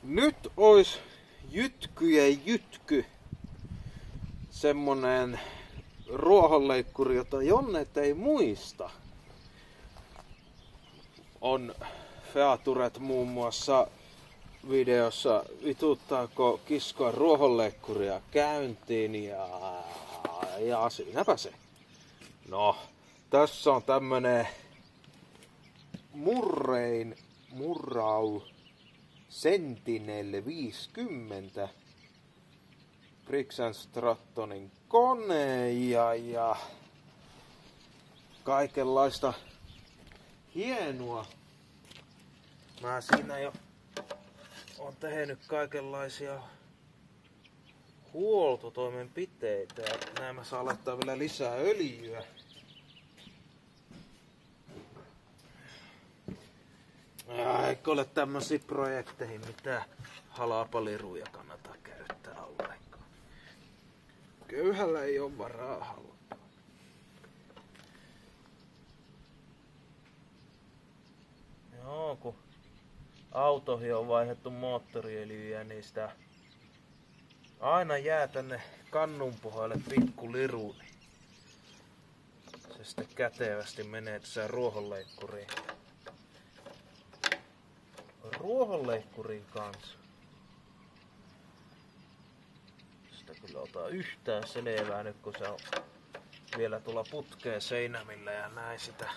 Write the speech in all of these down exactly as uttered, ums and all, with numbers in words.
Nyt ois jytkyjen jytky. Semmonen ruohonleikkuri, jota Jonnet ei muista. On featuret muun muassa videossa vituttaako kiskoa ruohonleikkuria käyntiin ja, ja siinäpä se. No, tässä on tämmönen Murrayn Murraw Sentinel viisikymmentä Briggs and Strattonin kone ja, ja kaikenlaista hienoa. Mä siinä jo on tehnyt kaikenlaisia huoltotoimenpiteitä ja näin mä saan laittaa vielä lisää öljyä. Ja eikö ole tämmösiä projekteihin mitään halapaliruja kannata käyttää ollenkaan. Köyhällä ei oo varaa halpaa. Joo, kun autoihin on vaihdettu moottoriöljyjä, niin sitä aina jää tänne kannun pohjalle pikku liru. Se sitten kätevästi menee tässä ruohonleikkuriin. Ruohonleikkurin kanssa. Sitä kyllä ota yhtään selvää nyt, kun se on vielä tuolla putkeen seinämillä ja näin sitä.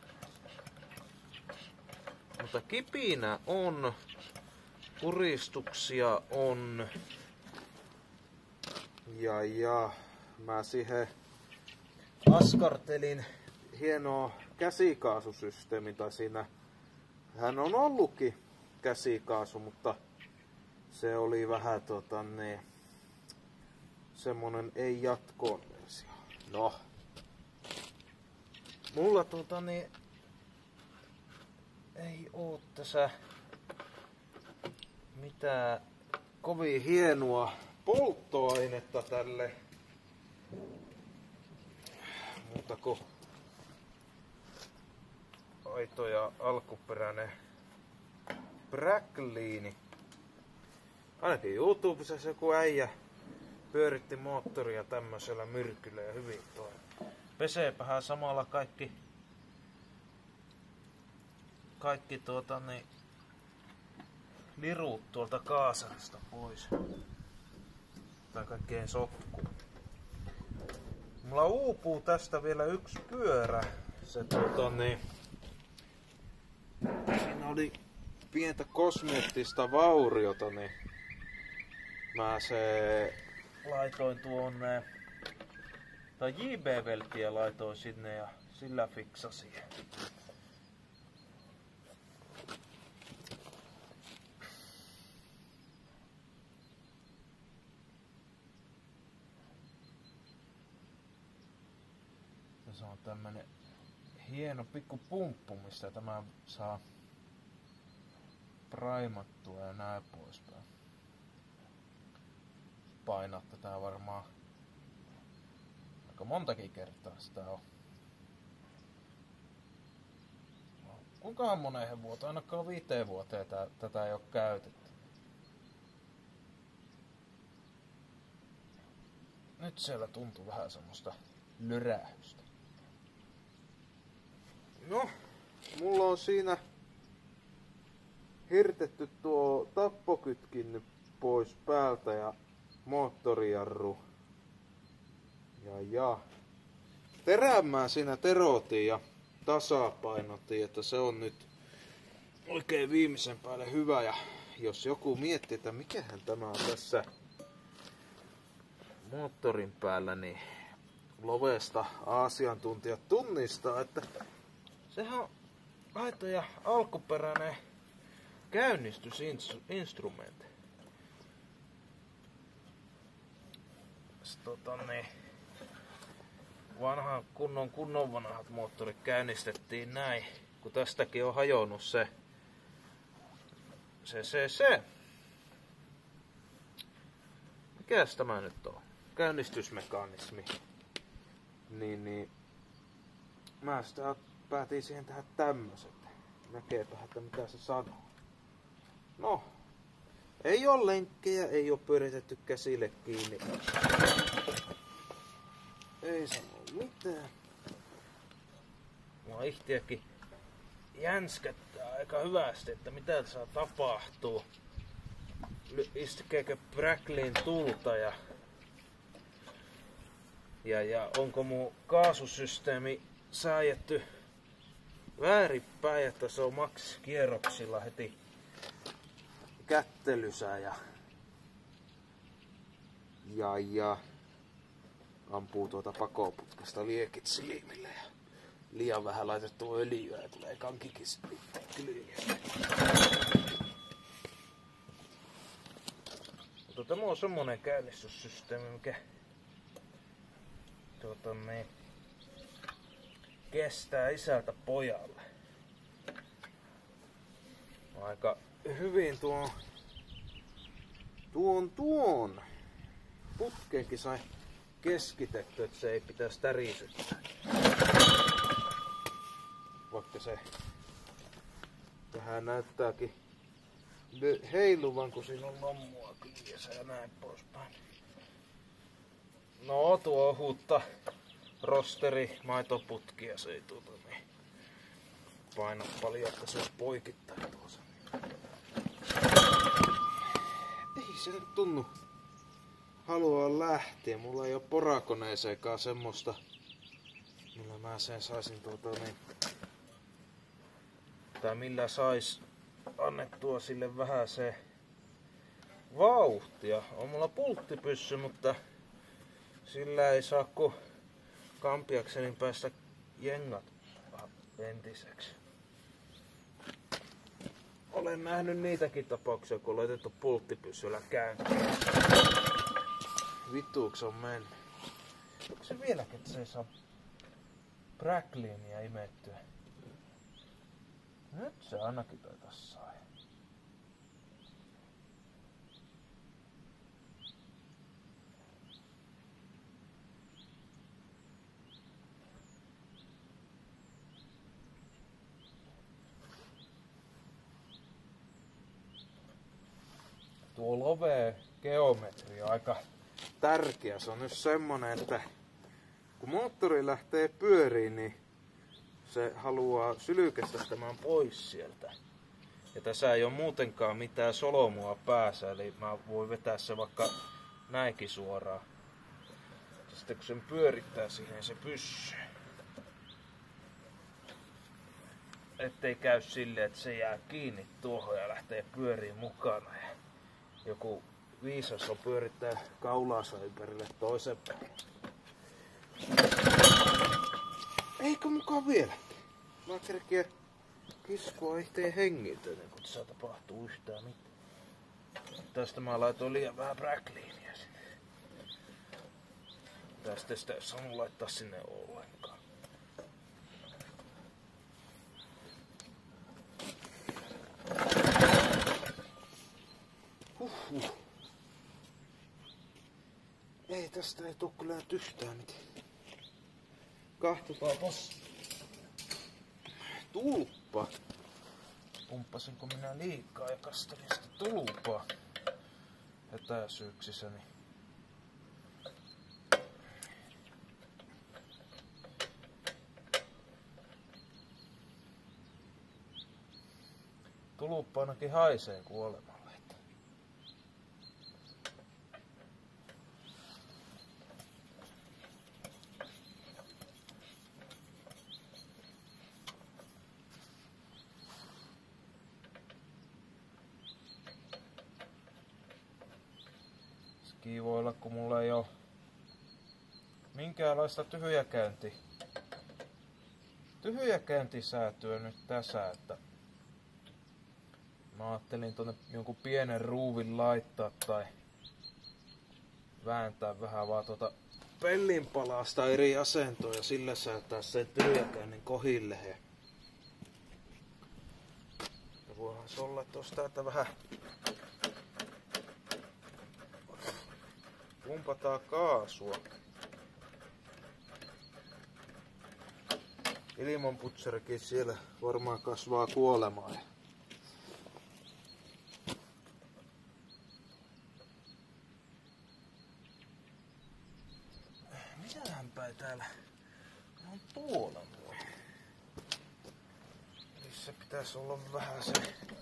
Mutta kipinä on, puristuksia on. Ja ja, mä siihen askartelin hienoa käsikaasusysteemi, tai siinä hän on ollutkin käsikaasu, mutta se oli vähän tota niin, semmonen ei jatkoon versio. No. Mulla tota niin ei oo tässä mitään kovin hienoa polttoainetta tälle. Mutta kun aito ja alkuperäinen Bracklini. Ainakin YouTubessa joku äijä pyöritti moottoria tämmöisellä myrkyllä ja hyvin toi. Peseepähän samalla kaikki kaikki tuota niin lirut tuolta kaasarista pois. Tai kaikkeen sotku. Mulla uupuu tästä vielä yksi pyörä. Se tuota niin siinä oli pientä kosmeettista vauriota, niin mä se laitoin tuonne, tai J B-veltiä laitoin sinne ja sillä fiksasin. Tässä on tämmönen hieno pikku pumppu, mistä tämä saa primattua ja näin poispäin. Painat tätä varmaan aika montakin kertaa sitä on. Kuinkahan moneen vuoteen, ainakaan viiteen vuoteen tätä, tätä ei oo käytetty. Nyt siellä tuntuu vähän semmoista lyrähystä. No, mulla on siinä hirtetty tuo tappokytkin pois päältä ja moottorijarru. Ja ja. Terämää siinä terotin ja tasapainotin, että se on nyt oikein viimeisen päälle hyvä. Ja jos joku miettii, että mikähän tämä on tässä moottorin päällä, niin Lovesta asiantuntijat tunnistaa, että sehän on aito ja alkuperäinen käynnistysinstrumentti. Tota niin, vanhan kunnon kunnon vanhat moottorit käynnistettiin näin, kun tästäkin on hajonnut se se se se. Mikäs tämä nyt on? Käynnistysmekanismi. Niin niin. Mä sitä päätin siihen tehdä tämmöset. Näkeepähän, että mitä se sanoo. No, Ei oo lenkkejä, ei oo pyöritetty käsille kiinni. Ei sano mitään. Mua ihtiäkin jänskättää aika hyvästi, että mitä saa tapahtuu. Iskeekö Bracklin tulta ja, ja, ja onko mun kaasusysteemi sääjetty väärinpäin, että se on max kierroksilla heti kättelysää ja, ja, ja ampuu tuota pakoputkasta liekit silmille ja liian vähän laitettu öljyä ja tulee kankikin kyljiä. Mutta tämä on semmonen käynnistyssysteemi, mikä tuota, niin, kestää isältä pojalle. Aika hyvin tuon tuon tuon putkeenkin sai keskitetty, että se ei pitäisi tärisyttää. Vaikka se tähän näyttääkin heiluvan, kun siinä on lommua kyljessä ja näin poispäin. No tuo ohutta rosteri maitoputkia, se ei tuota niin paina paljon, että se olisi poikittain tuossa. Ei se nyt tunnu haluaa lähteä. Mulla ei oo porakoneeseenkaan semmoista, millä mä sen saisin tuota niin, tai millä sais annettua sille vähän se vauhtia. On mulla pulttipyssy, mutta sillä ei saa ku kampiakseni päästä jengat entiseksi. Olen nähnyt niitäkin tapauksia, kun on laitettu pulttipyssyllä käyntiin. Vittuuks on mennyt? Onko se vieläkin, että se ei saa Bracklinia imettyä? Nyt se ainakin taitais sai. Tuo love geometri on aika tärkeä. Se on nyt semmonen, että kun moottori lähtee pyöriin, niin se haluaa sylkästä tämän pois sieltä. Ja tässä ei ole muutenkaan mitään solomua päässä, eli mä voin vetää se vaikka näinkin suoraan. Sitten kun sen pyörittää siihen, se pyssyy. Ettei käy silleen, että se jää kiinni tuohon ja lähtee pyöriin mukana. Ja joku viisas on pyörittää kaulaansa ympärille toisen päin. Eikö mukaan vielä? Mä kerkeä kiskua ehteen hengiltä ennen kuin tässä tapahtuu yhtään mitään. Tästä mä laitoin liian vähän Bracklinia sinne. Tästä sitä ei saanut laittaa sinne ollenkaan. Huhhuh. Ei tästä ei tuu kyllä yhtään mitään. Kahtotaan tossa. Tulppa. Pumppasinko minä liikaa ja kastelin sitä tulppaa etäisyyksissäni. Tuluppa ainakin haisee kuolemalle. Kiivoilla, kun mulla ei oo minkäänlaista tyhjäkäynti. Tyhjäkäyntisäätöä nyt tässä, että mä ajattelin tonne jonkun pienen ruuvin laittaa tai vääntää vähän vaan tuota pellinpalasta eri asentoa ja sillä säätää sen tyhjäkäynnin kohille. Ja voihan se olla tosta täältä vähän pumpataan kaasua. Ilmanputsarikin siellä varmaan kasvaa kuolemaan. pitäisi olla vähän se...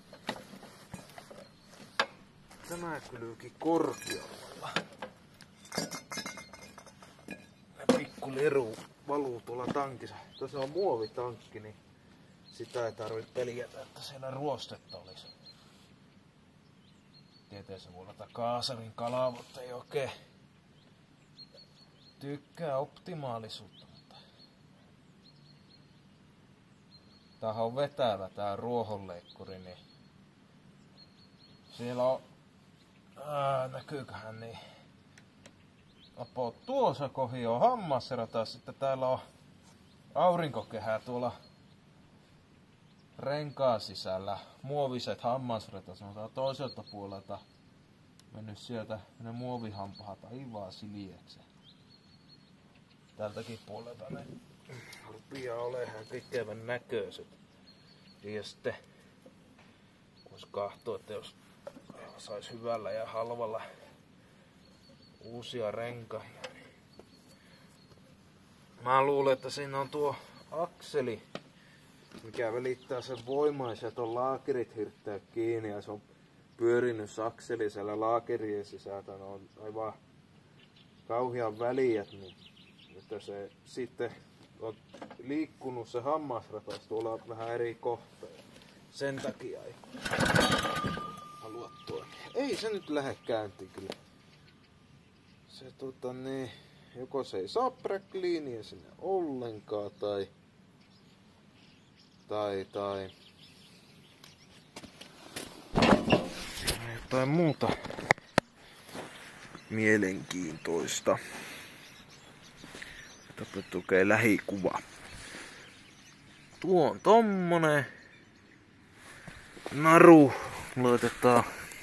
Tämä kylyykin korkealla. Pikku liru valuu tuolla tankissa. Tuossa on muovitankki, niin sitä ei tarvitse peljätä, että siellä ruostetta olisi. Tietysti se voi olla kaasarin kalaa, mutta ei oikein tykkää optimaalisuutta. Mutta... Tämähän on vetävä tää ruohonleikkuri, niin siellä on... Ää, näkyyköhän niin? Apo, tuossa kohi on hammasrata, sitten täällä on aurinkokehää tuolla renkaan sisällä. Muoviset hammasratat, sanotaan toiselta puolelta mennyt sieltä ne muovihampahat aivan siljeksi. Tältäkin puolelta ne rupeaa olemaan tekevän näköiset. Ja sitten vois kahtoo, että jos sais hyvällä ja halvalla uusia renkaita, niin mä luulen, että siinä on tuo akseli, mikä välittää sen voimaisen, että on laakerit hirttää kiinni ja se on pyörinyt akseli siellä laakerien sisältä. Ne on aivan kauhean väliät, niin että se sitten on liikkunut se hammasratas tuolla vähän eri kohtaa. Sen takia ei halua toimia. Ei se nyt lähde käyntiin kyllä. Se tota niin, joko se ei saa bräkliiniä sinne ollenkaan tai tai tai jotain muuta mielenkiintoista. Tätä tukee lähikuva. Tuo on tommonen naru. Laitetaan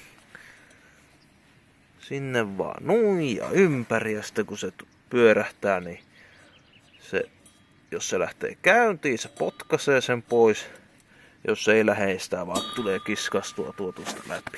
sinne vaan nuin ja ympäri, ja sitten kun se pyörähtää, niin se, jos se lähtee käyntiin, se potkaisee sen pois. Jos se ei lähde, sitä vaan tulee kiskastua tuotusta läpi.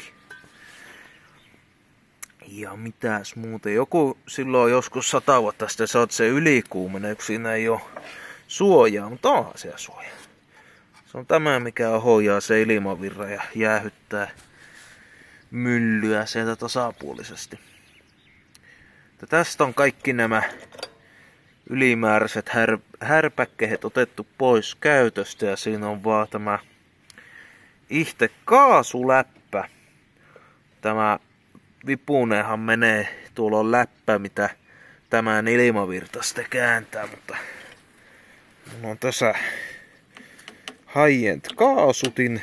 Ja mitäs muuten, joku silloin joskus sata vuotta sitten sä oot se ylikuumenen, kun siinä ei oo suojaa, mutta onhan siellä suoja. Se on tämä, mikä ohjaa se ilmavirra ja jäähyttää myllyä sieltä tasapuolisesti. Ja tästä on kaikki nämä ylimääräiset här, härpäkkeet otettu pois käytöstä ja siinä on vaan tämä itse kaasuläppä. Tämä vipuneenhan menee, tuolla on läppä, mitä tämän ilmavirta sitten kääntää, mutta mulla on tässä high-end kaasutin.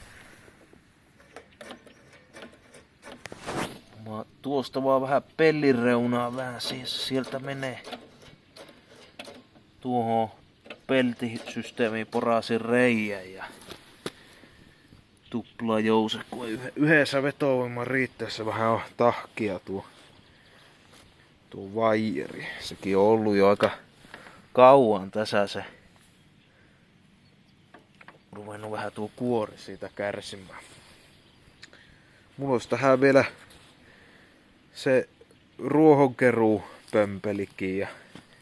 Mä tuosta vaan vähän pellireunaa vähän, siis sieltä menee tuohon peltisysteemiin porasin reijän ja tupla jouse, kun yhdessä vetovoiman riittäessä vähän on tahkia tuo, tuo vaijeri. Sekin on ollut jo aika kauan tässä se. Ruvennut vähän tuo kuori siitä kärsimään. Mulla olisi tähän vielä se ruohonkeruu pömpelikin ja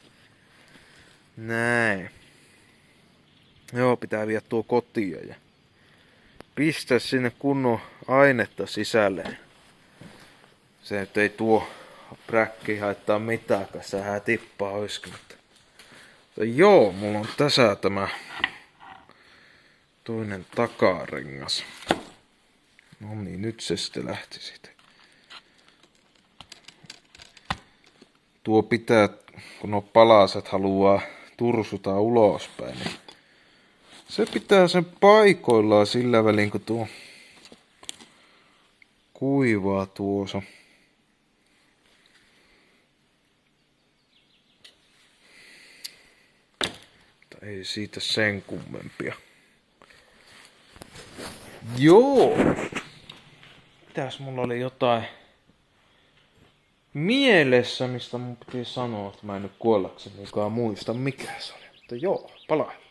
näin. Joo, pitää viedä tuo kotiin ja pistää sinne kunnon ainetta sisälle. Se nyt ei tuo präkki haittaa mitään, kun sehän tippaa olisikin. Mutta joo, mulla on tässä tämä toinen takarengas. No niin, nyt se sitten lähti siitä. Tuo pitää, kun nuo palaset haluaa tursuta ulospäin, niin se pitää sen paikoillaan sillä välin, kun tuo kuivaa tuossa. Ei siitä sen kummempia. Joo. Mitäs mulla oli jotain mielessä, mistä mun piti sanoa, että mä en nyt kuollaksenikaan muista mikä se oli. Mutta joo, palaa.